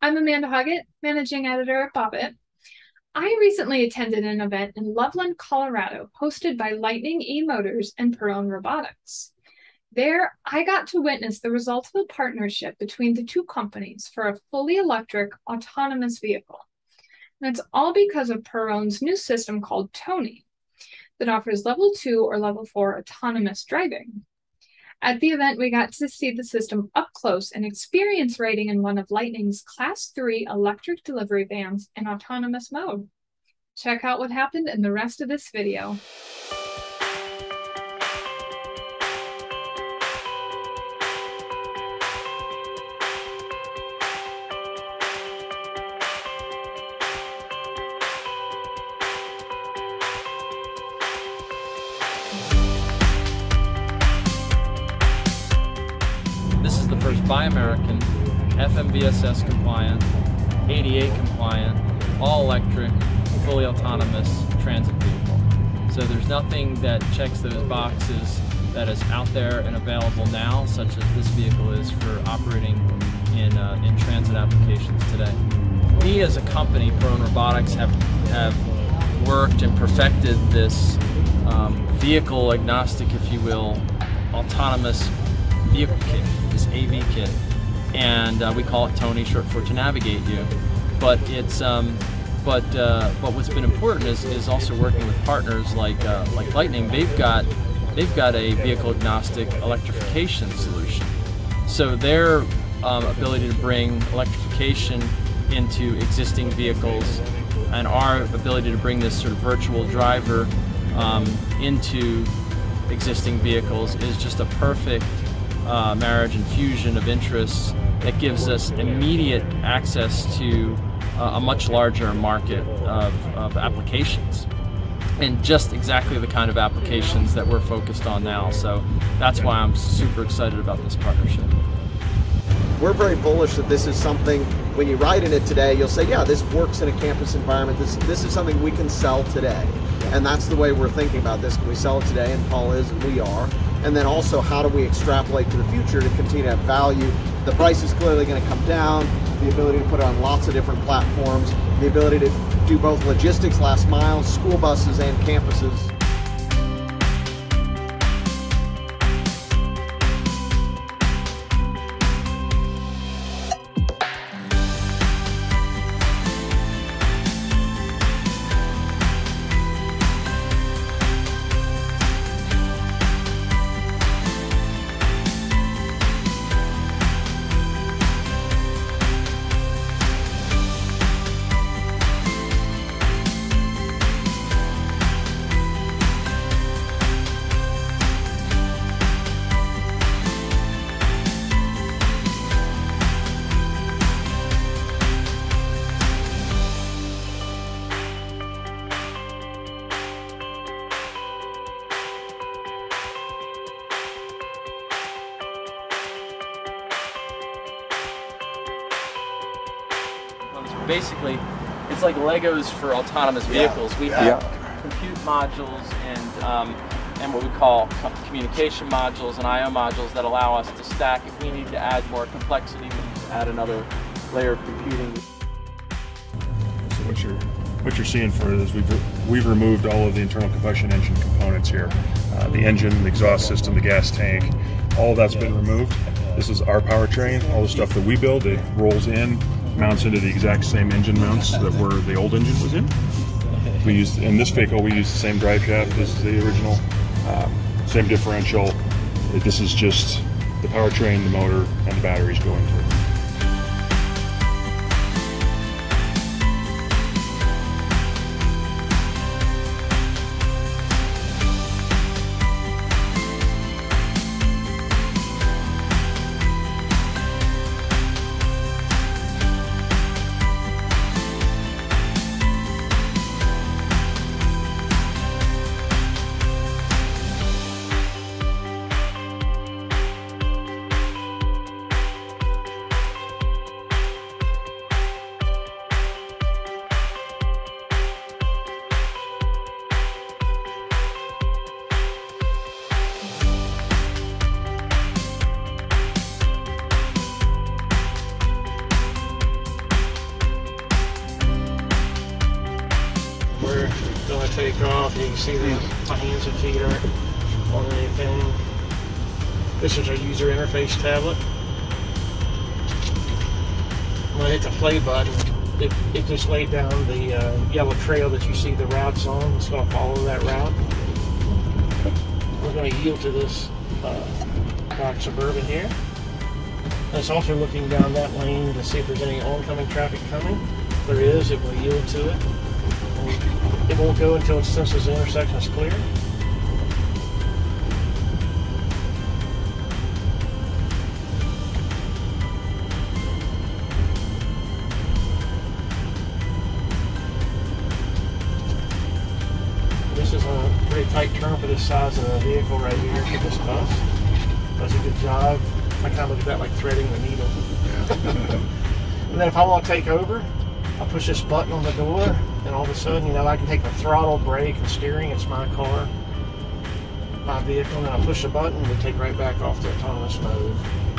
I'm Amanda Hoggett, Managing Editor at Bobbit. I recently attended an event in Loveland, Colorado, hosted by Lightning eMotors and Perrone Robotics. There, I got to witness the result of a partnership between the two companies for a fully electric, autonomous vehicle. And it's all because of Perrone's new system called Tony that offers level 2 or level 4 autonomous driving. At the event, we got to see the system up close and experience riding in one of Lightning's Class 3 electric delivery vans in autonomous mode. Check out what happened in the rest of this video. This is the first Buy American, FMVSS compliant, ADA compliant, all electric, fully autonomous transit vehicle. So there's nothing that checks those boxes that is out there and available now, such as this vehicle is for operating in transit applications today. We as a company, Perrone Robotics, have worked and perfected this vehicle agnostic, if you will, autonomous vehicle kit, this AV kit, and we call it Tony, short for To Navigate You. But it's but what's been important is also working with partners like Lightning. They've got a vehicle agnostic electrification solution. So their ability to bring electrification into existing vehicles and our ability to bring this sort of virtual driver into existing vehicles is just a perfect marriage and fusion of interests that gives us immediate access to a much larger market of applications, and just exactly the kind of applications that we're focused on now. So that's why I'm super excited about this partnership. We're very bullish that this is something, when you ride in it today, you'll say, yeah, this works in a campus environment. This is something we can sell today. And that's the way we're thinking about this. Can we sell it today? And Paul is, and we are. And then also, how do we extrapolate to the future to continue to have value? The price is clearly going to come down, the ability to put it on lots of different platforms, the ability to do both logistics, last mile, school buses, and campuses. Basically, it's like Legos for autonomous vehicles. We have compute modules and what we call communication modules and I/O modules that allow us to stack. If we need to add more complexity, we just add another layer of computing. So what you're seeing for it is we've removed all of the internal combustion engine components here. The engine, the exhaust system, the gas tank, all of that's been removed. This is our powertrain. All the stuff that we build, it rolls in, mounts into the exact same engine mounts that the old engine was in. We used, in this vehicle, we use the same drive shaft as the original, same differential. This is just the powertrain, the motor, and the batteries go into it. We're going to take off. You can see that my hands and feet aren't on anything. This is our user interface tablet. When I hit the play button, it just laid down the yellow trail that you see the routes on. It's going to follow that route. We're going to yield to this Dodge Suburban here. And it's also looking down that lane to see if there's any oncoming traffic coming. If there is, it will yield to it. And it won't go until it senses the intersection is clear. This is a pretty tight turn for this size of a vehicle right here for this bus. Does a good job. I kind of look at that like threading the needle. And then if I want to take over, I'll push this button on the door, and all of a sudden, you know, I can take the throttle, brake, and steering. It's my car, my vehicle, and then I push the button, and we take right back off to autonomous mode.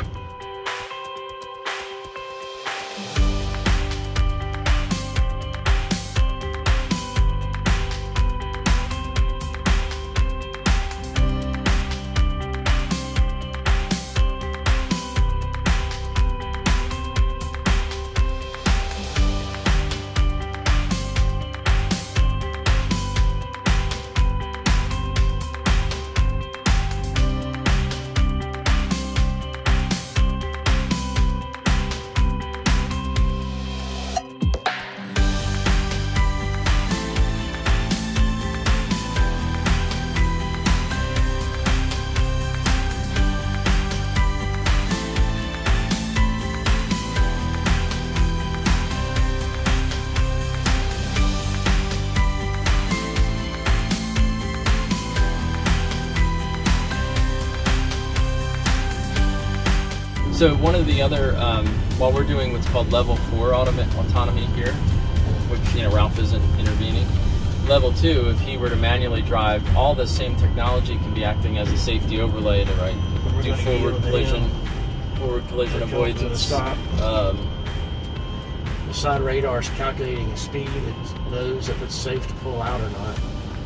So one of the other, while we're doing what's called level 4 autonomy here, which, you know, Ralph isn't intervening. Level 2, if he were to manually drive, all the same technology can be acting as a safety overlay to do forward collision avoidance. The side radar is calculating the speed. It knows if it's safe to pull out or not.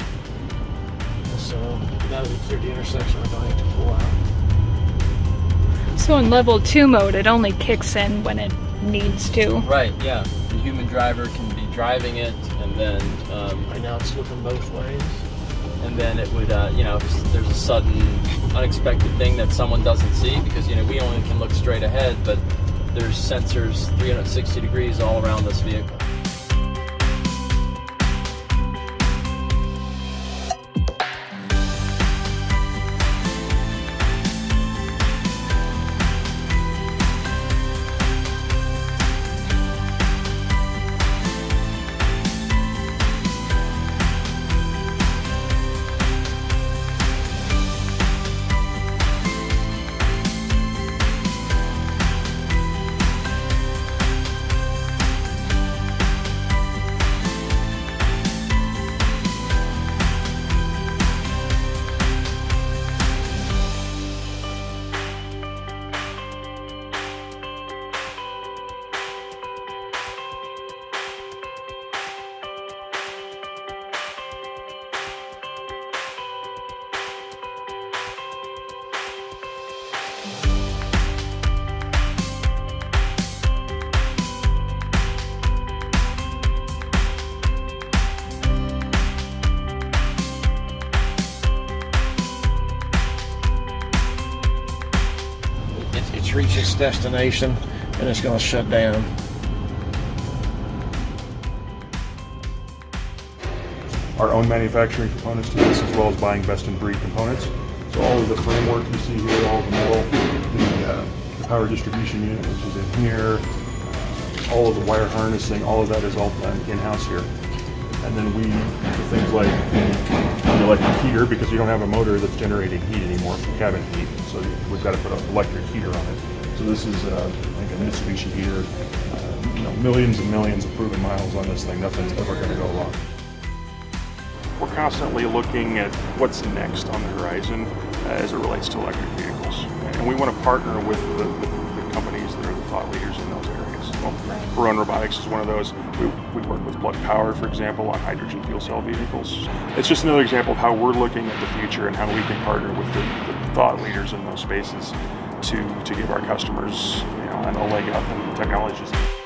So now that we cleared the intersection, we're going to pull out. So in level 2 mode, it only kicks in when it needs to. Right, yeah. The human driver can be driving it, and then... right now it's looking both ways. And then it would, you know, if there's a sudden, unexpected thing that someone doesn't see, because, you know, we only can look straight ahead, but there's sensors 360 degrees all around this vehicle. It's reached its destination and it's going to shut down. Our own manufacturing components to this, as well as buying best-in-breed components. So all of the framework you see here, all the metal, the power distribution unit, which is in here, all of the wire harnessing, all of that is all done in-house here. And then we, for things like the electric heater, because you don't have a motor that's generating heat anymore for cabin heat, so we've got to put an electric heater on it. So this is like a Mitsubishi heater, you know, millions and millions of proven miles on this thing. Nothing's ever going to go wrong. We're constantly looking at what's next on the horizon as it relates to electric vehicles. And we want to partner with the companies that are the thought leaders in those areas. Well, Perrone Robotics is one of those. We work with Plug Power, for example, on hydrogen fuel cell vehicles. It's just another example of how we're looking at the future and how we can partner with the thought leaders in those spaces to give our customers, a leg up in technologies.